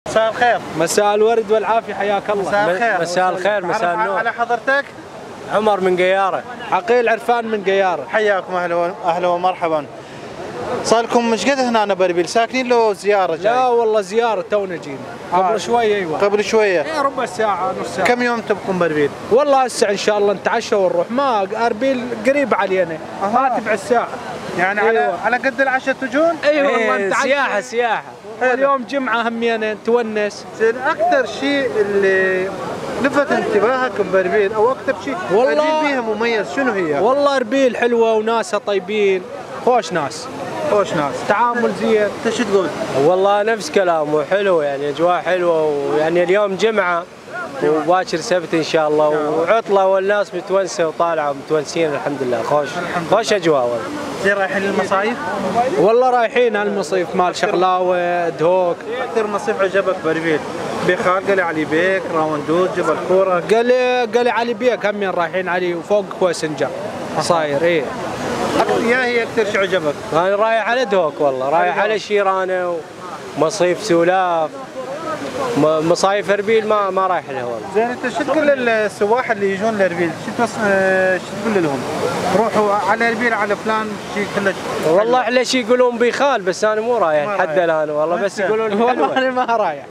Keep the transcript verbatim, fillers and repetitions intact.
مساء الخير. مساء الورد والعافية، حياك الله. مساء الخير. مساء الخير. مساء النور. على حضرتك؟ عمر من قيارة. عقيل عرفان من قيارة. حياكم اهلا اهلا ومرحبا. صار لكم مش قد هنا باربيل ساكنين له زيارة جاي؟ لا والله زيارة تونا جينا قبل آه. شوية. ايوه قبل شوية. ايه ربع ساعة نص ساعة. كم يوم تبقون باربيل؟ والله هسه ان شاء الله نتعشى ونروح، ما اربيل قريب علينا. آه. ما تبع الساعة. يعني أيوة. على على قد العشاء تجون؟ اي والله ايه سياحة سياحة. اليوم جمعة همينا تونس. زين أكثر شيء اللي لفت انتباهك باربيل او اكثر شيء والله فيها مميز شنو هي؟ والله اربيل حلوة وناسها طيبين، خوش ناس. خوش ناس. تعامل زين. انت شو تقول؟ والله نفس كلامه، حلو يعني اجواء حلوة، ويعني اليوم جمعة وباكر سبت ان شاء الله وعطله والناس متونسه وطالعه ومتونسين الحمد لله. خوش خوش اجواء والله. زين رايحين للمصايف؟ والله رايحين على المصيف مال شغلاوه دهوك. اكثر مصيف عجبك باربيل؟ بخال قال علي بيك، راوندود، جبل كوره. قال لي قال لي علي بيك همين رايحين علي وفوق كويسنجر صاير. ايه يا هي اكثر شيء عجبك؟ انا رايح على دهوك والله، رايح على شيرانه ومصيف سولاف. مصايف اربيل ما ما رايح لها والله. زين انت شو تقول للسواح اللي يجون لاربيل؟ شو شو تقول لهم؟ روحوا على اربيل على فلان شيء كله. والله على شيء يقولون بيخال، بس انا مو رايح حتى الان والله، بس يقولون والله انا ما رايح.